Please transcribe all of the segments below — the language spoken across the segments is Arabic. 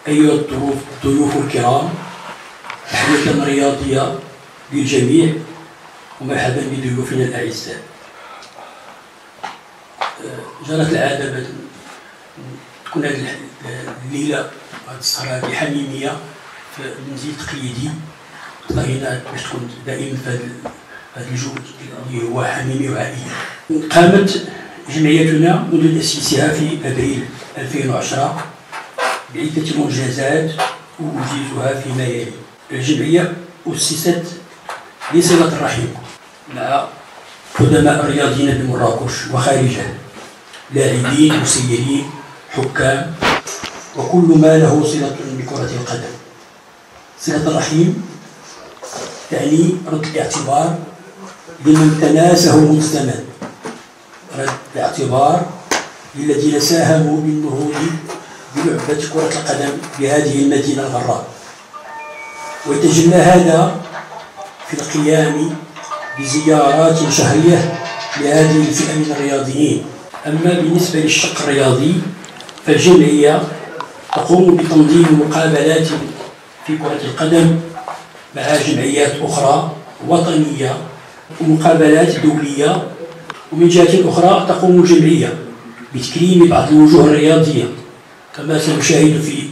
أيها الضيوف الكرام، تحية رياضية للجميع ومرحبا بضيوفنا الأعزاء. جرت العادة باش تكون هذه الليلة هذه السهرة هذه حميمية في المنزل التقليدي، طلعنا باش تكون دائما في هذا الجو اللي هو حميمي وعائلي. قامت جمعيتنا منذ تأسيسها في أبريل 2010 بعدة منجزات أوجزها فيما يلي. الجمعية أسست لصلة الرحم مع قدماء الرياضيين بمراكش وخارجها، لاعبين مسيرين حكام وكل ما له صلة بكرة القدم. صلة الرحم تعني رد الاعتبار لمن تناسه منذ الزمن، رد الاعتبار للذين ساهموا بالنهوض بلعبة كرة القدم بهذه المدينة الغراء، ويتجلى هذا في القيام بزيارات شهرية لهذه الفئة من الرياضيين. أما بالنسبة للشق الرياضي فالجمعية تقوم بتنظيم مقابلات في كرة القدم مع جمعيات أخرى وطنية ومقابلات دولية، ومن جهة أخرى تقوم الجمعية بتكريم بعض الوجوه الرياضية كما سنشاهد في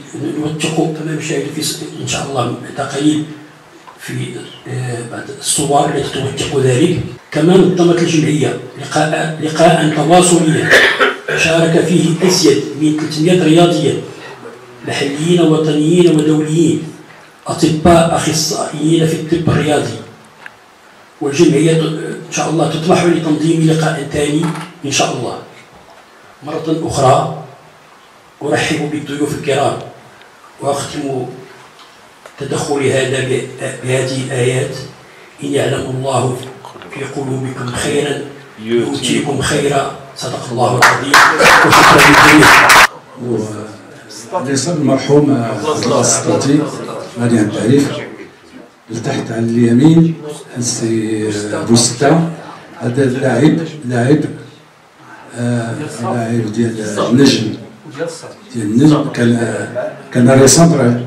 إن شاء الله بعد قليل في بعض الصور التي توثق ذلك. كما نظمت الجمعية لقاء تواصليا شارك فيه أزيد من 300 رياضيا محليين ووطنيين ودوليين، أطباء أخصائيين في الطب الرياضي. والجمعية إن شاء الله تطمح لتنظيم لقاء ثاني إن شاء الله. مرة أخرى أرحب بالضيوف الكرام وأختم تدخلي هذا بهذه الآيات: إن يعلم الله في قلوبكم خيرا يؤتيكم خيرا، صدق الله العظيم. وشكرا للجميع. الاسم المرحوم عبد الله السطوطي غادي عن التعريف. لتحت على اليمين السي بوستا، هذا لاعب ديال النجم كان ري سونترال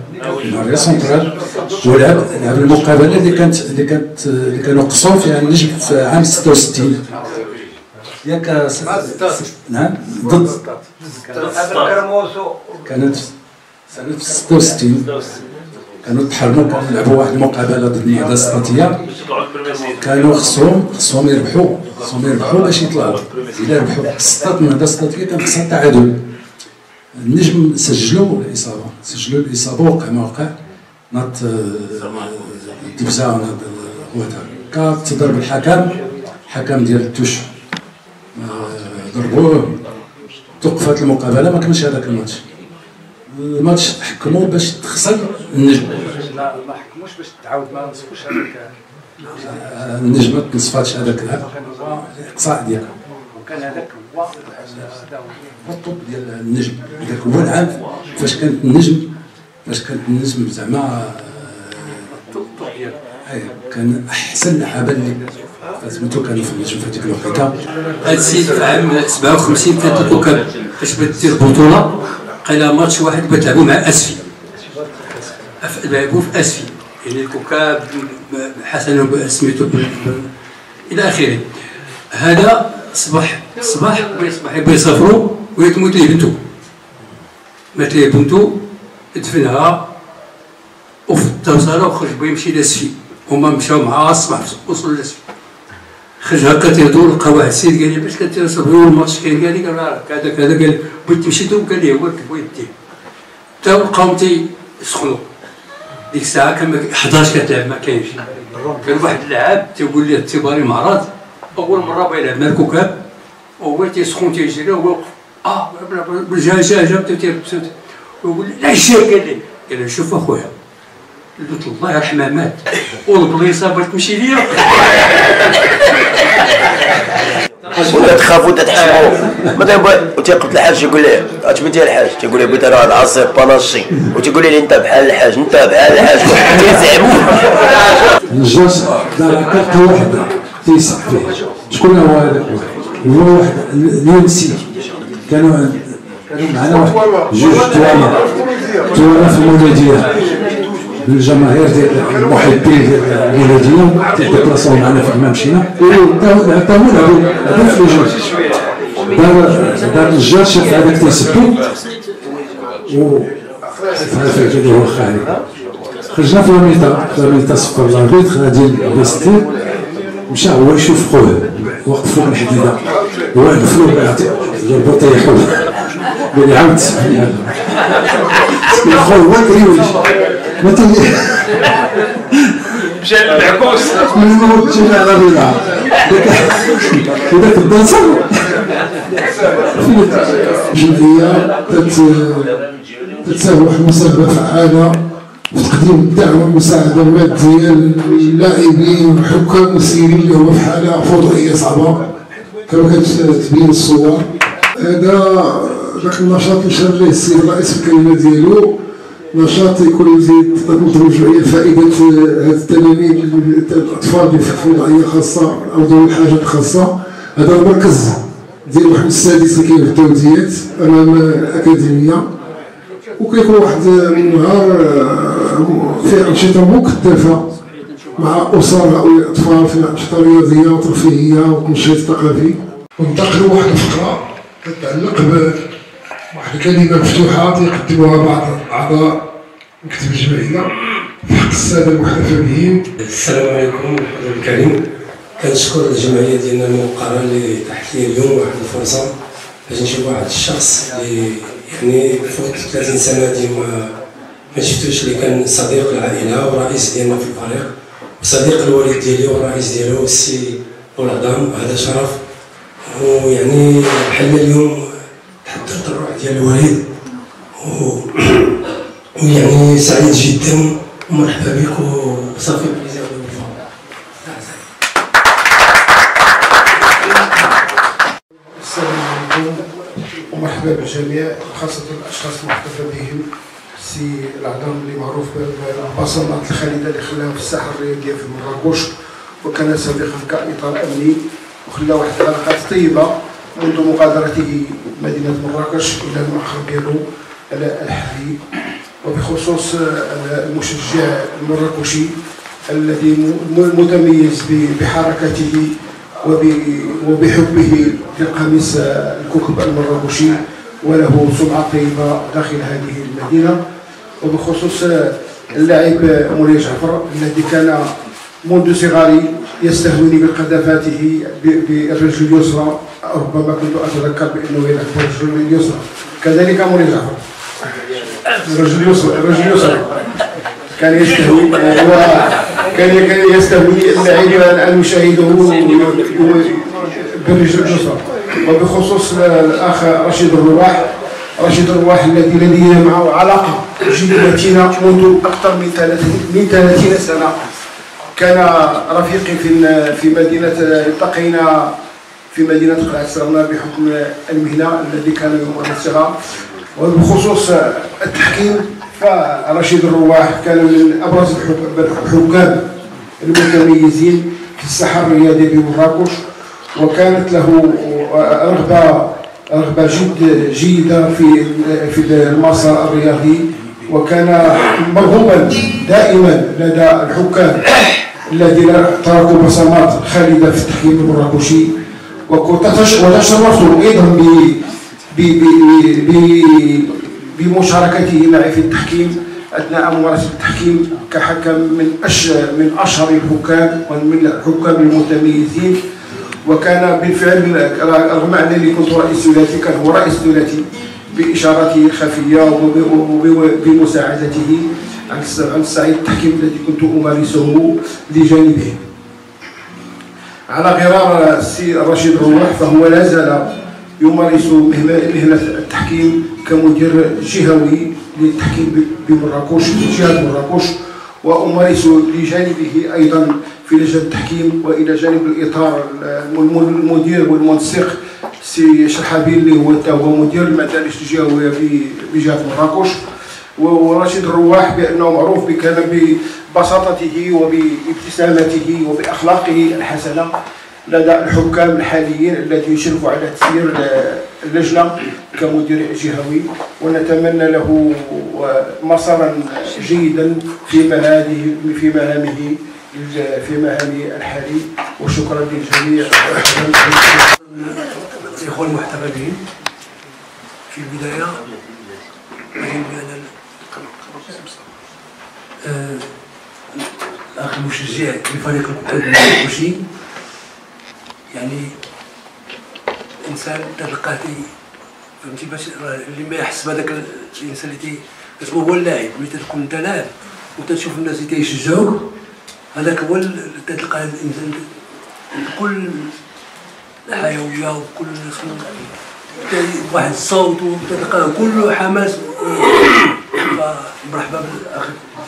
ولعب المقابله اللي كانوا قصوا فيها النجم في عام 66 ياك. نعم ضد كانت سنه 66 كانوا تحرموا يلعبوا واحد المقابله ضد النهضه السطاتيه، كانوا خصهم يربحوا باش يطلعوا. الا ربحوا السطات النهضه السطاتيه كان خصها التعادل. النجم سجلوا الاصابه وقع ما وقع، ناض الدبزه وناض هذا تضرب الحكم ديال التوش ضربوه، توقفت المقابله. ما كانش هذاك الماتش حكموا باش تخسر النجم، ما حكموش باش تعاود ما نصفوش هذاك النجم، ما تنصفاتش هذاك الاقصاء ديالها. وكان هذاك هو الطب ديال النجم، هذاك هو العام فاش كانت النجم زعما الطب ديالها كان احسن لعابه اللي سميتو كانوا في النجم في هذيك الوقيته. هذا السيد في عام 57 كانت الكوكب فاش بغات دير بطوله قال ماتش واحد بتلعبوا مع اسفي، لعبوا في اسفي يعني الكوكب حسن سميتو الى اخره. هذا صباح يبغي يسافروا ويتموت ليه بنته، مات ليه بنته دفنها وفي التوصله وخرج بغى يمشي لاسفي، هما مشاو معاه الصباح وصلوا لاسفي. خرج هكا تيهضروا لقى واحد السيد قال لي باش كتسافروا الماتش كاين، قال لي كذا قال بغيت تمشي قال لي هو ركب يديه حتى لقاهم تيسخنوا. ديك الساعه كان 11 كتلعب ما كاينش. كان واحد اللاعب تيقول لي اعتباري معرض اول مره بغا يلعب مع الكوكب وهو تيسخن تيجري وهو بالجاجه ويقول لي لا شي، قال لي شوف اخويا قلت الله يرحمه مات والبليصه بغات تمشي ليا. ولا تخافوا ولا تحشموا مثلا. وتيقبل الحاج يقول ليه اجبدي الحاج، تيقول ليه بغيت نروح العصير باناشي، وتيقول ليه انت بحال الحاج تيزعموا. الجوز كان واحد تيسع فيه. شكون هو هذاك؟ هو واحد اليونسي، كانوا معنا واحد جوج تواليات زوينه في المولوديه الجماهير ديال المحبين ديال المولوديه تيديبلاصاو معنا فين ما مشينا حتى هو لعبوا في لي جون دار الجار شاف هذاك تيسدو و فهمتي هو خارج خرجنا في لاميطا صفر لاربيت غادي للفيستير مشى هو يشوف خوه وقف فوق الحديده واقف له بيعطي ضربو طيحو قال لي عاود تسمعني هذا يا خويا هو كريوش ما تولي مشى للمعكوس من الموت تجي على الرضا هذاك الدانسر جمعيه تتساوح مساهمه فعاله في تقديم الدعم والمساعده الماديه للاعبين والحكام والسيرين اللي هما في حاله فوضوئيه صعبه كما كتبين الصور. هذا ذاك النشاط اللي شار ليه السيد الرئيس في الكلمه ديالو نشاط يكون يزيد تنظم الجمعيه فائده هذه التلاميذ الاطفال اللي في وضعيه خاصه او ذوي الحاجات الخاصه. هذا المركز ديال الوحده السادسه اللي كاين في التوزيات امام الاكاديميه وكيكون واحد النهار فيه انشطه مكثفه مع اسر او الاطفال في انشطه رياضيه وترفيهيه وتنشيط ثقافي. وننتقلوا واحد الفقره تتعلق بواحد الكلمه مفتوحه يقدموها بعض اعضاء مكتب الجمعيه في حق الساده المحتفى بهم. السلام عليكم الحضور الكريم. كنشكر الجمعيه ديالنا الموقره اللي تحت لي اليوم واحد الفرصه باش نشوف واحد الشخص اللي يعني فوق 30 سنه ديما ما شفتوش، اللي كان صديق العائله ورئيس ديالنا في الفريق وصديق الوالد ديالي والرئيس ديالو السي بولعظام. هذا شرف ويعني بحال اليوم تحضرت الروح ديال الوالد ويعني سعيد جدا ومرحبا بك وصافي بليزير. السلام عليكم ومرحبا بالجميع، خاصة الأشخاص المحتفى بهم السي العظام اللي معروف بالبصمات الخالدة اللي خلاها في الساحة الرياضية في مراكش وكان سابقا كإطار أمني وخلى واحد العلاقات طيبة منذ مغادرته مدينة مراكش إلى المؤخر ديالو الحالي. وبخصوص المشجع المراكشي الذي متميز بحركته وبحبه للقميص الكوكب المراكشي وله سمعة طيبة داخل هذه المدينة. وبخصوص اللاعب مولاي جعفر الذي كان منذ صغري يستهويني بقذافاته بالرجل اليسرى، ربما كنت أتذكر بأنه يلعب بالرجل اليسرى. كذلك مولاي جعفر الرجل اليسرى كان يستهوي اللاعب أن يشاهده بالرجل اليسرى. وبخصوص الأخ رشيد الرواح الذي لدينا معه علاقة جدية منذ أكثر من 30 سنة. كان رفيقي في مدينة، التقينا في مدينة قلعة سرنا بحكم المهنة الذي كان يمارسها. وبخصوص التحكيم فرشيد الرواح كان من أبرز الحكام المتميزين في الساحة الرياضية بمراكش، وكانت له رغبة جيدة في المسار الرياضي، وكان مرغوبا دائما لدى الحكام الذين تركوا بصمات خالدة في التحكيم المراكشي. وتشرفت أيضا بمشاركته معي في التحكيم أثناء ممارسة التحكيم كحكم من أشهر الحكام ومن الحكام المتميزين. وكان بالفعل رغم أنني كنت رئيس ثلاثي كان هو رئيس ثلاثي بإشارته الخفية وبمساعدته عن الصعيد التحكيم الذي كنت أمارسه لجانبه. على غرار السي رشيد الرواح فهو لا زال يمارس مهنة التحكيم كمدير جهوي للتحكيم بمراكش في جهة مراكش، وأمارس لجانبه أيضا في لجنة التحكيم وإلى جانب الإطار المدير والمنسق سي شرحبيل اللي هو مدير المدارس الجهوية بجهة مراكش. ورشيد الرواح بأنه معروف كان ببساطته وبابتسامته وبأخلاقه الحسنة لدى الحكام الحاليين الذي يشرفوا على تسيير اللجنة كمدير جهوي، ونتمنى له مسارا جيدا في مهامه الحالي. وشكرا للجميع. الإخوة المحترمين، في البداية أجب بأن الأخ المشجع لفريق المراكشي يعني إنسان تلقاه فهمتي، باش اللي ما يحس بهذاك الإنسان اللي اسمه هو اللاعب، ملي تكون أنت لاعب وتشوف الناس اللي تيشجعوك، هذاك هو اللي تلقى الإنسان بكل الحيوية وكل واحد الصوت وتلقاه كله حماس. مرحبا بالأخ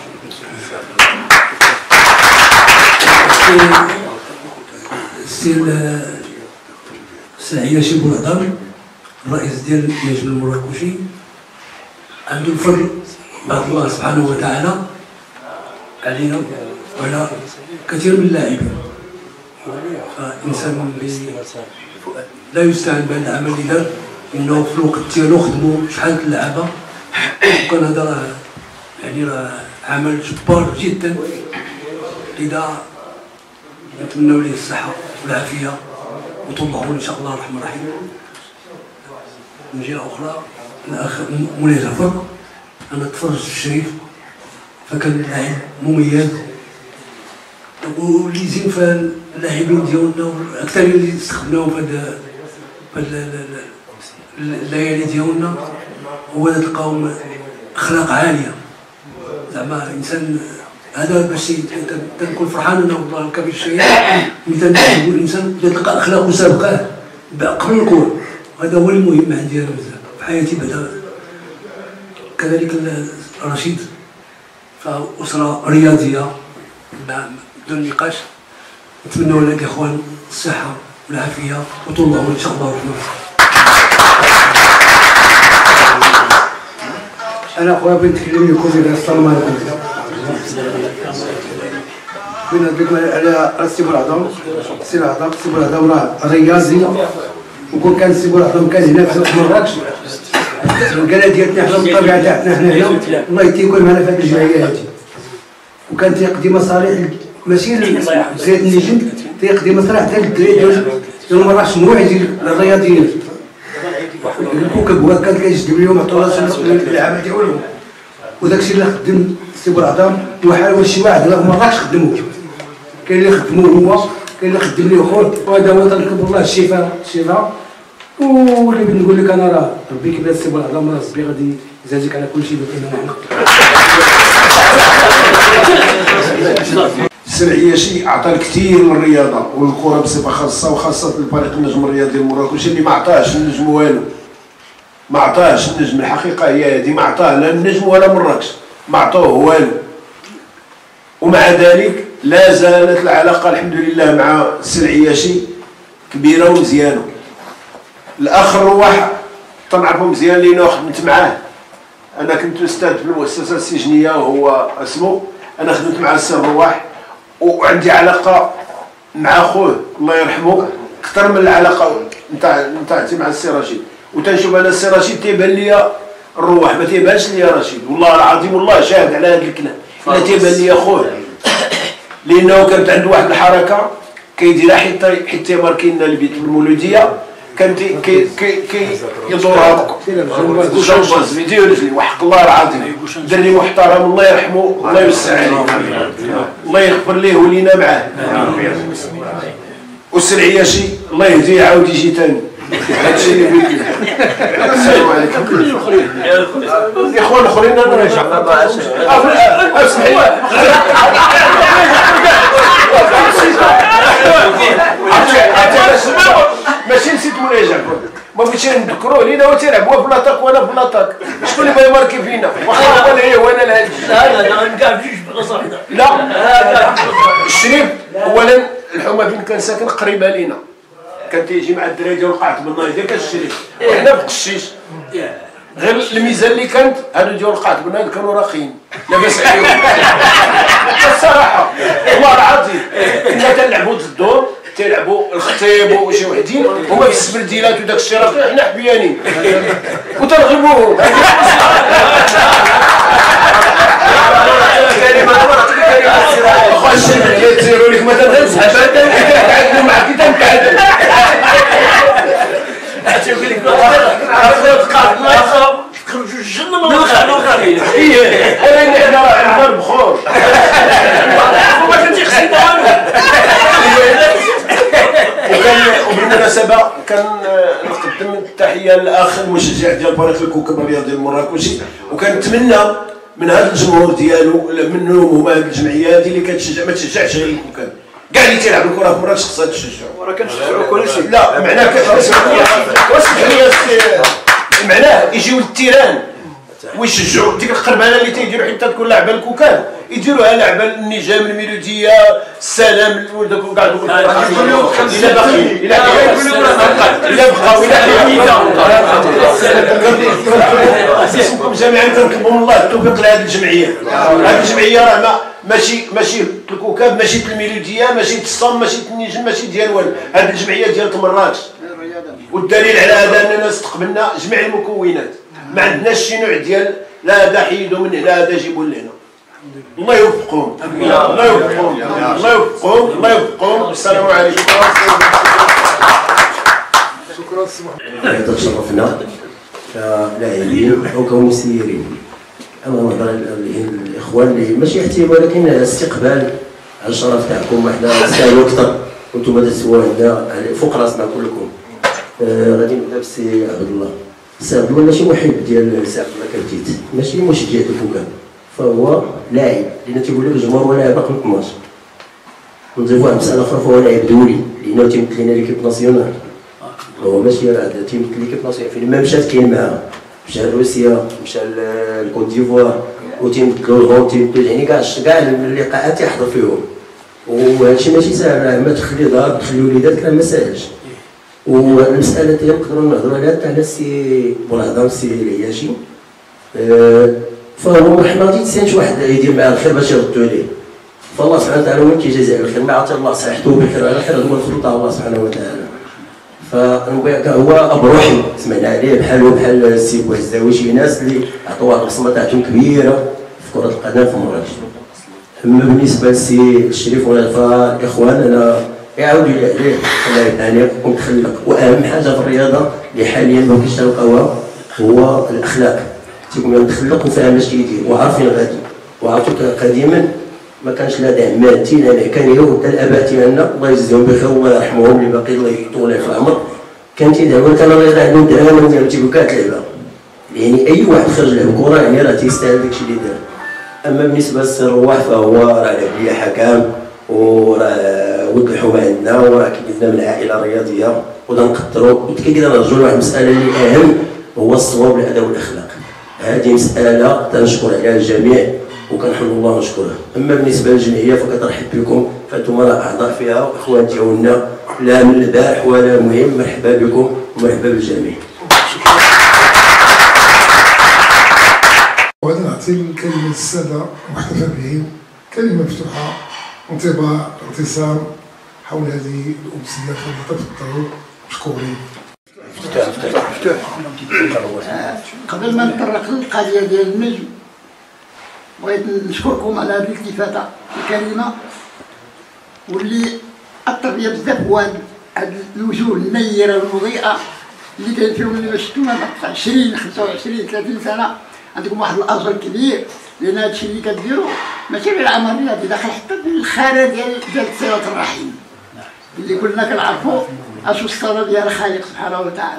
السي عياشي بوهضر، الرئيس ديال النجم المراكشي، عنده الفضل بعد الله سبحانه وتعالى علينا وعلى كثير من اللاعبين. إنسان لا يستعان بهذا العمل اللي دار، انه في الوقت ديالو خدموا شحال د اللعابه، وكان هذا راه يعني راه عمل جبار جدا. لذا نتمنوا ليه الصحه والعافيه وطول العمر ان شاء الله الرحمن الرحيم. من جهه اخرى الاخ مولاي جعفر، انا تفرجت في الشريف فكان لاعب مميز، واللي زين في اللاعبين ديالنا اكثر اللي استخدمناهم في الليالي ديالنا هو تلقاهم اخلاق عاليه. زعما انسان هذا باش تنكون فرحان انا والله كبير الشيء مثلا نقول الانسان تلقى اخلاقه سابقه قبل الكون، هذا هو المهم عندي انا بزاف في حياتي. بعدا كذلك رشيد، فاسره رياضيه بدون نقاش. نتمنوا لك يا اخوان الصحه والعافيه وطول العمر ان شاء الله الرحمن. انا اخويا بغيت نتكلم لكم على السلام عليكم. بغيت نهضر على السي بوالعظم. السي بوالعظم راه رياضي، وكون كان السي بوالعظم كان هنا في مراكش القناه ديالنا حنا بالطبيعه تاعنا حنايا الله يتيكون معنا في هذه الجمعيه هذه، وكان تيقضي مصالح ماشي زيد النجم، تيقضي مصالح حتى للدراري ديال مراكش موعدين للرياضيين. الكوكب هو كان كيجذب اليوم عطوا راسهم اللعابه ديالهم، وداكشي اللي خدم السي بوالعظم وحاول شي واحد في مراكش خدموه. كاين اللي خدموه هو، كاين اللي خدم ليه خوت، وهذا هو تنطلب الله الشفاء. واللي بغيت نقول لك انا راه ربي كيبارك السي بوالعظم، راه ربي غادي يجازيك على كل شيء اللي كاين معنا. السي عياشي عطى الكثير من الرياضه والكره بصفه خاصه، وخاصه الفريق النجم الرياضي المراكشي اللي ما عطاش النجم والو، ما عطاش النجم. الحقيقه هي هذه، ما عطاه لا النجم ولا مراكش، ما عطوه والو. ومع ذلك لا زالت العلاقه الحمد لله مع السي عياشي كبيره ومزيانه. الاخ الرواح تنعرفو مزيان لينا خدمت معاه، انا كنت استاذ في المؤسسه السجنيه وهو اسمه، انا خدمت مع السي الرواح وعندي علاقه مع خوه الله يرحمه اكثر من العلاقه نتاعتي مع السي رشيد. وتنشوف انا السي رشيد تيبان لي الرواح ما تيبانش لي رشيد، والله العظيم والله شاهد على هذا الكلام، لا تيبان لي خوه، لانه كانت عنده واحد الحركه كيديرها حتى ماركينا البيت المولوديه، كان كي يدورها جوباز فيديو رجلي، وحق الله العظيم دري محترم الله يرحمه الله يوسع عليه، الله يغفر ليه ولينا معاه. والسي عياشي الله يهديه عاود يجي ثاني. هادشي اللي بغيت نقول. السلام عليكم. الاخوان الاخرين انا راجع. ماشي نسيت مولاي جعفر، ما بغيتش نذكروه لينا هو تيلعب هو في لاطاك وانا في لاطاك، شكون اللي بغا يماركي فينا؟ واخا انا هي وانا الهادي. لا كاع بجوج بلاصه وحده. لا الشريف اولا الحومه فين كان ساكن قريبه لينا، كان تيجي مع الدراري ديال القاعه بالنهار ديال الشريف، وحنا في قشيش. غير الميزه اللي كانت هادو ديال القاعه بالنهار كانوا راقيين لاباس عليهم. الصراحه والله العظيم كنا تنلعبوا ضدهم تيلعبوا الخطيب وشي وحدين هما في السبرديلات وداك الشيء راه حنا حبيانين وتنغلبوهم. اخويا الشيخ كيتيروا لك مثلا غير صحاب كيتعادلوا معاك كي تنتعادل تيقول لك تقاد الله يخرب تخرجوا الجنه من الخير. ايه ولكن حنا راه عندنا البخور وما كنتيخصني والو. وبالمناسبه كنقدم التحيه للاخ المشجع ديال فريق الكوكب الرياضي المراكشي، وكنتمنى من هذا الجمهور ديالو منهم هما هذه الجمعيه هذه اللي كتشجع ما تشجعش غير الكوكب، كاع اللي تيلعب الكره في مراكش خصها تشجعوا. راه كنشجعوا كلشي. لا معناه معناه يجيو للتيران ويشجعوا ديك القربانه اللي تيديروا حتى تكون لعبه الكوكان يديروها لعبه النجام الميلوديه السلام وداك كاع دوك الى باقي الى بقاو الى جميعا كنطلبوا من الله التوفيق لهذه الجمعيه. هذه الجمعيه راه ماشي الكوكب ماشي الميلوديه ماشي الصم ماشي النجم ماشي ديال والو، هذه الجمعيه ديال مراكش. والدليل على هذا اننا استقبلنا جميع المكونات، ما عندناش شي نوع ديال لا هذا حيدوا من هنا هذا جيبوا لنا. الله يوفقهم الله يوفقهم الله يوفقهم الله يوفقهم. السلام عليكم. شكرا سمح. تشرفنا كلاعبين او كمسيرين. انا نهضر الاخوان اللي ماشي احتفال ولكن استقبال على الشرف تاعكم. وحنا نستاهلوا اكثر وانتم تسووا عندنا فوق راسنا كلكم. غادي نبدا بالسي عبد الله. السي عبد الله ماشي محب ديال السي عبد الله كبتيت، ماشي مشجع الكوكب، فهو لاعب لان تيقول لك الجمهور هو لاعب رقم 12. نضيفوا واحد المساله اخرى فهو لاعب دولي لانه تيمثل لنا ليكيب ناسيونال. هو ماشي تيمثل ليكيب ناسيونال فين مشات كاين معاه، مشى لروسيا مشى لكوت ديفوار وتيمثلوا الغون تيمثلوا يعني كاع اللقاءات تيحضر فيهم. وهادشي ماشي ساهل، ما تخلي دار تخلي وليداتك راه ما ساهلش. والمساله اللي نقدروا نهضروا عليها تاع السي بولعظام السي العياشي، فهو ما تيتسناش واحد يدير معاه الخير باش يردوا عليه، فالله سبحانه وتعالى هو اللي كيجازي على الخير. ما عطى الله صحته بخير على خير هو الخلق تاع الله سبحانه وتعالى. فهو اب روحي سمعنا عليه بحال السي بوعزاوي، شي ناس اللي عطوا البصمه تاعتهم كبيره في كره القدم في مراكش. اما بالنسبه للسي الشريف فالاخوان انا يعاودوا لي عليه الله يهنيك ومتخلق. واهم حاجه في الرياضه اللي حاليا ما كاينش تلقاوها هو الاخلاق. تيكون متخلق وفاهم اش كيدير وعارفين غادي. وعرفتوا قديما ما كانش لا دعم مادي لا امكانيه، وحتى الاباء ديالنا الله يجزيهم بخير والله يرحمهم اللي باقي الله يطول في العمر كان تيدعموا. كان الله عندهم دعم ديالو تيقول كتلعبها، يعني اي واحد خرج لعب كره يعني راه تيستاهل داكشي اللي دار. اما بالنسبه للسي الرواح فهو راه لعب ليا حكام وراه ولد الحومه عندنا وراه كيدنا من العائله الرياضيه وتنقدروا. وكيقدر نرجعوا لواحد المساله اللي اهم هو الصواب والادب والاخلاق. هذه مساله تنشكر عليها الجميع وكنحمد الله ونشكره. اما بالنسبه للجمعيه فكترحب بكم، فانتم راه اعضاء فيها واخوان ديالنا لا من البارح ولا مهم. مرحبا بكم ومرحبا بالجميع. وغادي نعطي الكلمه للساده المحتفى بهم، كلمه مفتوحه انطباع اعتصام حول هذه الامسيه الفضيله. تفضلوا مشكورين. قبل ما نطرق للقضيه ديال النجم بغيت نشكركم على هذه الالتفاته الكريمه واللي اثر فيا بزاف. هو هاد الوجوه النيره المضيئه اللي كاين فيهم اللي ما شفتونا 20 25 30 سنه عندكم واحد الاجر كبير، لان هادشي اللي كديروا ماشي غير العمل الرياضي داخل حتى بالخانه ديال صله الرحم اللي كلنا كنعرفوا اشو الصلاه ديال الخالق سبحانه وتعالى.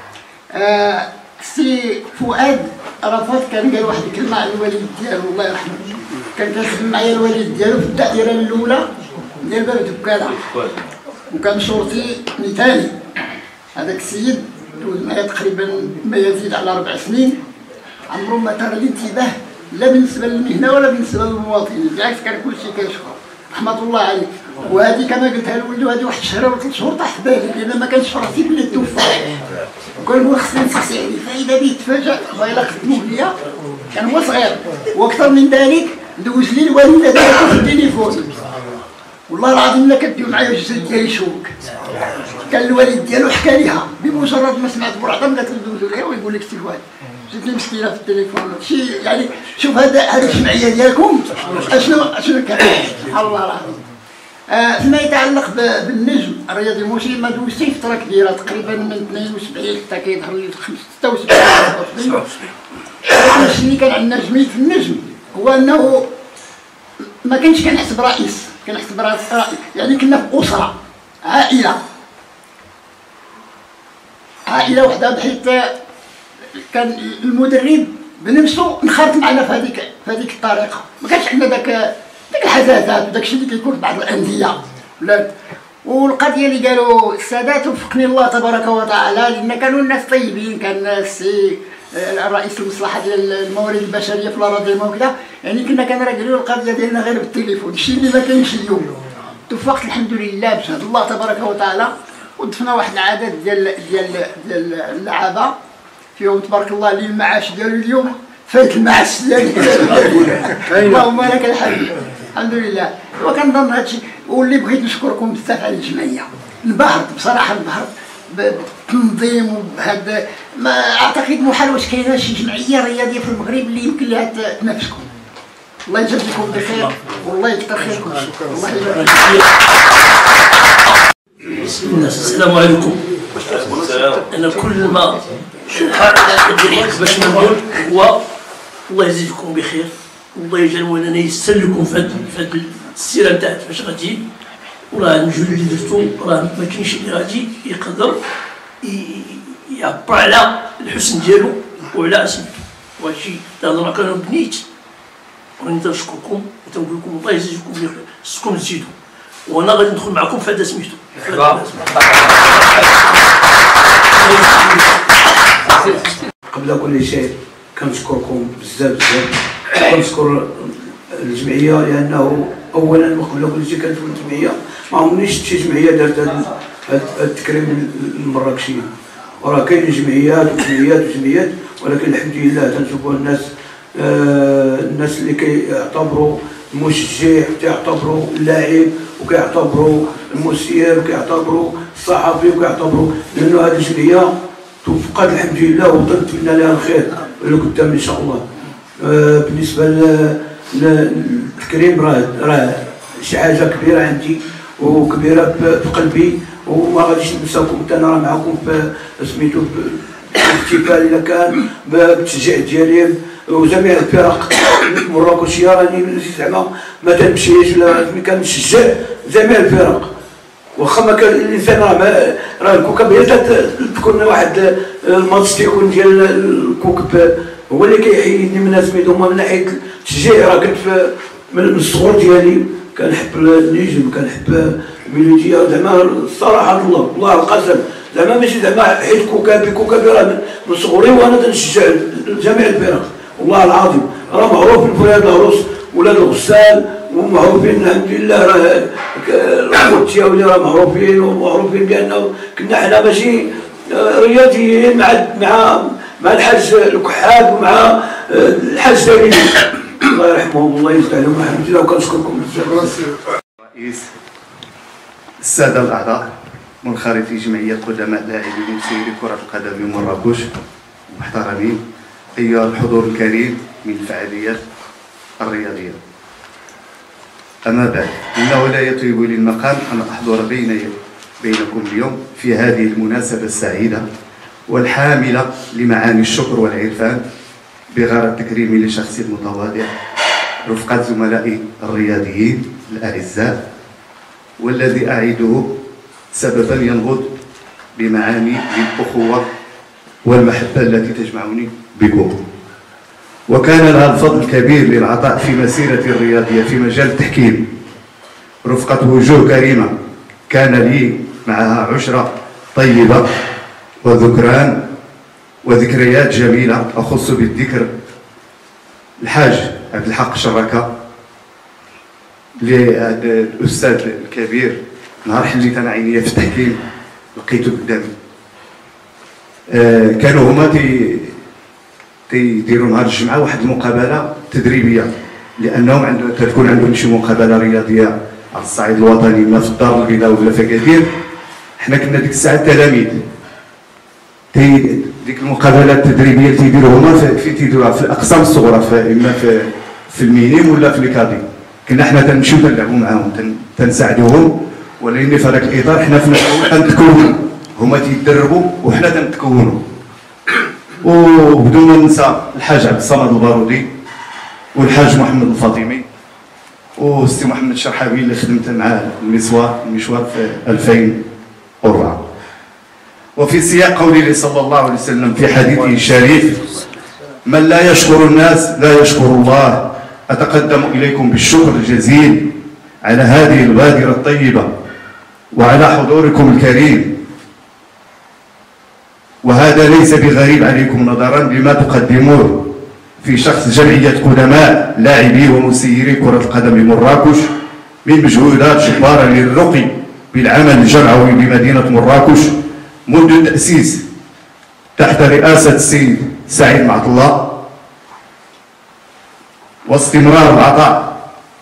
السي فؤاد عرفات كان قال واحد الكلمه على الوالد ديالو الله يرحمه، كان كيخدم معايا الوالد ديالو في الدائره الاولى ديال باب دكاله وكان شرطي مثالي. هذاك السيد دوز معايا تقريبا ما يزيد على 4 سنين، عمره ما ترى الانتباه لا بالنسبه للمهنه ولا بالنسبه للمواطنين، بالعكس كان كلشي كيشكر رحمه الله عليه. وهذه كما قلتها لولدو هذه واحد الشهر ولا 3 شهور طاح في بالي لان ما كانش في راسي بلي توفى. وكنقول خصني نسقسي عليه، فاذا به تفاجأ وإلا خدموه ليا كان هو صغير. واكثر من ذلك دوز لي الوالده ديالو في التليفون والله العظيم الا كديو معايا الجسد ديالي شوك. كان الوالد ديالو حكى ليها بمجرد ما سمعت بوعظه قالت له ليها ويقول لك التلفاز. جاتني مسكينه في التليفون هادشي يعني شوف هذا الجمعيه ديالكم اشنو كان سبحان الله العظيم. فيما يتعلق بالنجم الرياضي الموشي ما دوزتي فتره كبيره تقريبا من 72 حتى كيظهر لي 76 الشيء اللي كان عندنا جميل في النجم هو انه ما كانش كنحسب رئيس، كنحسب رئيس يعني كنا في اسره عائله وحده، بحيث كان المدرب بنفسه انخرط معنا في هذيك الطريقه. ما كانش عندنا داك الحزازات وداك الشيء اللي كيكون في بعض الانديه ولا. والقضيه اللي قالوا السادات وفقني الله تبارك وتعالى، لان كانوا الناس طيبين، كان الناس الرئيس المصلحه ديال الموارد البشريه في الاراضي وكذا، يعني كنا كنراجلوا القضيه ديالنا غير بالتليفون، الشيء اللي ما كاينش اليوم. توفقت الحمد لله بشهاده الله تبارك وتعالى، وضفنا واحد العدد ديال اللعابه فيهم تبارك الله اللي المعاش ديالو اليوم فايت المعاش ديالي اللهم لك الحمد الحمد لله. وكنظن هادشي. واللي بغيت نشكركم بزاف على الجمعيه، انبهرت بصراحه، انبهرت بالتنظيم وبهذا. ما اعتقد محال واش كاينه شي جمعيه رياضيه في المغرب اللي يمكن لها تنافسكم. الله يجازيكم بخير والله يكثر خيركم. الله يبارك فيكم. السلام عليكم. انا كل ما ندير باش نقول هو الله يزيدكم بخير، والله يجعل مولانا يسر لكم في هذه السيره نتاعك فاش غادي. وراه الجهد اللي درتو راه ما كاينش اللي غادي يقدر يعبر على الحسن ديالو وعلى اسمته. وهادشي تهضر كانوا بنيت، وراني تنشكركم وتنقول لكم الله يزيدكم بخير، خصكم تزيدوا، وانا غادي ندخل معكم في هذا سميتو. قبل كل شيء كنشكركم بزاف كنشكر الجمعيه، لانه اولا وقبل كل شيء كانت الجمعيه ما عمرنيش شفت شي جمعيه دارت هذا التكريم المراكشيه. وراه كاين جمعيات وجمعيات ولكن الحمد لله تنشوفوا الناس اللي كيعتبروا المشجع وكيعتبروا اللاعب وكيعتبروا المسير وكيعتبروا الصحفي وكيعتبروا، لانه هذه الجمعيه توفقت الحمد لله وطلبنا لها الخير لقدام ان شاء الله. بالنسبه للتكريم راه شي حاجه كبيره عندي وكبيره في قلبي، وما غاديش ننساكم. انا راه معكم في سميتو بالاحتفال الا كان بالتشجيع ديالي وجميع الفرق المراكشيه. راني زعما ما تنمشيش ولا كنشجع جميع الفرق، واخا ما كان الانسان راه الكوكب هي تكون واحد الماتش تيكون ديال الكوكب هو اللي كيحيدني من سميتو. هما من ناحيه التشجيع راه كنت من الصغر ديالي كنحب النجم، كنحب الميلوديه زعما الصراحه الله القسم، زعما ماشي زعما حيت كوكبي راه من صغري وانا تنشجع جميع الفرق والله العظيم. راه معروف ولاد العروس ولاد الغسال ومعروفين الحمد لله، راه الخوت ديالي راه معروفين ومعروفين بانه كنا حنا ماشي رياضيين مع الحاج الكحاب ومع الحاج داوود الله يرحمهم الله يفتح لهم الحمد لله. وكنشكركم بزاف. رئيس الساده الاعضاء منخرطي جمعيه قدماء لاعبي ومسيري كره القدم بمراكش محترمين، ايها الحضور الكريم من الفعاليات الرياضيه. اما بعد انه لا يطيب لي المقام ان احضر بينكم اليوم في هذه المناسبه السعيده والحامله لمعاني الشكر والعرفان بغرض تكريمي لشخصي المتواضع رفقة زملائي الرياضيين الاعزاء، والذي اعده سببا ينبض بمعاني الاخوه والمحبه التي تجمعني بكم. وكان لها الفضل الكبير للعطاء في مسيرتي الرياضيه في مجال التحكيم رفقة وجوه كريمه كان لي معها عشره طيبه وذكران وذكريات جميله. اخص بالذكر الحاج عبد الحق شراكه الاستاذ الكبير، نهار حليت انا عينيا في التحكيم لقيته قدامي. كانوا هما تيديروا نهار الجمعه واحد المقابله تدريبيه، لانهم تكون عندهم شي مقابله رياضيه على الصعيد الوطني ما في الدار البيضاء ولا في أكادير. حنا كنا ديك الساعه تلاميذ، ديك المقابلات التدريبيه اللي تيديروها تيديروها في الاقسام الصغرى، اما في المينيم ولا في الكادي. كنا حنا تنمشيو تنلعبوا معاهم تنساعدوهم، ولكن في هذاك الاطار حنا في تنتكونوا، هما تيدربوا وحنا تنتكونوا. وبدون ما ننسى الحاج عبد الصمد البارودي والحاج محمد الفاطمي وسي محمد الشرحاوي اللي خدمت معاه المشوار في 2004. وفي سياق قوله صلى الله عليه وسلم في حديثه الشريف: من لا يشكر الناس لا يشكر الله. أتقدم إليكم بالشكر الجزيل على هذه البادرة الطيبة وعلى حضوركم الكريم، وهذا ليس بغريب عليكم نظرا لما تقدموه في شخص جمعية قدماء لاعبي ومسيري كرة القدم بمراكش من مجهودات جبارة للرقي بالعمل الجمعوي بمدينة مراكش منذ التأسيس تحت رئاسة السيد سعيد معطلة، واستمرار العطاء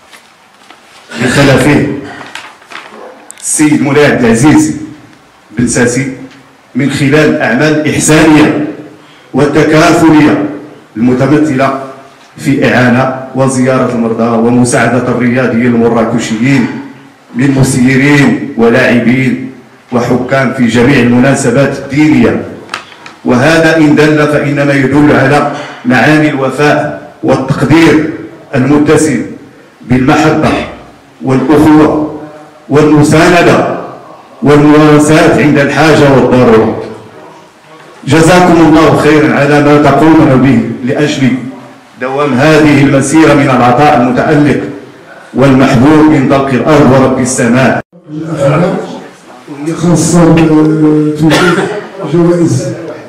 بخلفه السيد مولاي عبد العزيز بن ساسي من خلال الأعمال الإحسانية والتكافلية المتمثلة في إعانة وزيارة المرضى ومساعدة الرياضيين المراكشيين من مسيرين ولاعبين وحكام في جميع المناسبات الدينية. وهذا إن دل فإنما يدل على معاني الوفاء والتقدير المتسم بالمحبة والأخوة والمساندة والمواساة عند الحاجة والضرورة. جزاكم الله خيرا على ما تقومون به لأجل دوام هذه المسيرة من العطاء المتألق والمحبوب من طلق الأرض ورب السماء. وهي خاصة بتوجيه جوائز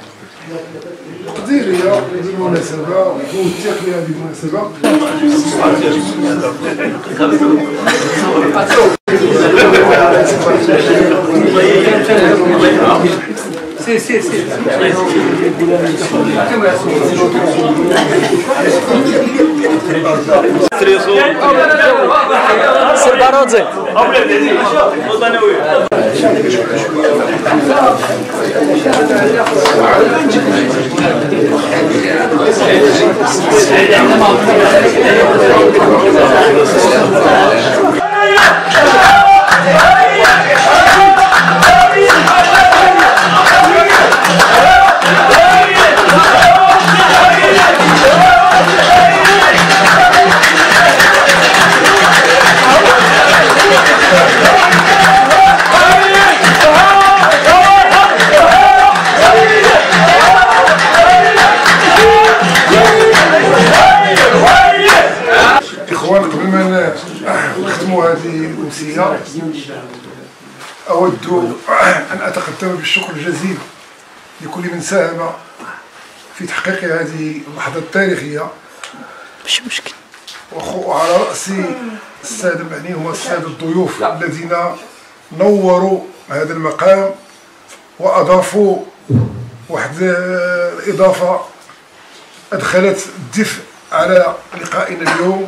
تقديرية بالمناسبة وتوثيقية بالمناسبة. قبل ما نختموا هذه الأمسية أود أن أتقدم بالشكر الجزيل لكل من ساهم في تحقيق هذه اللحظة التاريخية، وعلى رأس السادة المعنيين هو السادة الضيوف الذين نوروا هذا المقام وأضافوا واحد الإضافة أدخلت الدفء على لقائنا اليوم.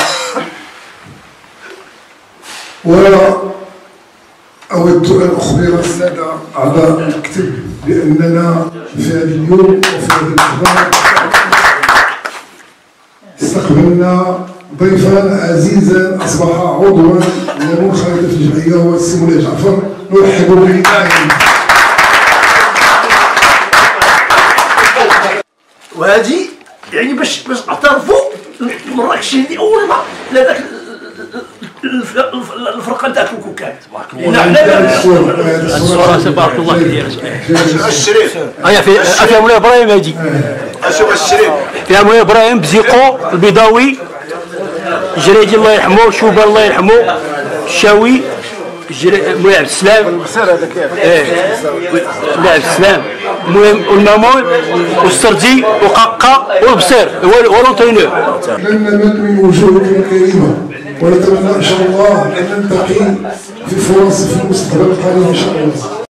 وأود أن أخبر السادة أعضاء المكتب بأننا في هذا اليوم وفي هذه اللحظة استقبلنا ضيفا عزيزا أصبح عضوا من منخرطة الجمعية هو السي مولاي جعفر، نرحب به. وهذه يعني باش اعترفوا المراكشيين لأول مرة لهذاك الفرقه تاع الكوكات. بارك الله فيك. الشريف فيها مولاي ابراهيم هادي. اشوف الشريف فيها مولاي ابراهيم بزيقو البيضاوي الجريدي الله يرحمه، شوبه الله يرحمه، الشاوي مولاي عبد السلام، مولاي عبد السلام، والمامون والسردي وقاقا والبصير هو لونترينور. لن نمل من وجوهكم الكريمه ونتمنى ان شاء الله ان نلتقي في فرص في المستقبل القريب ان شاء الله.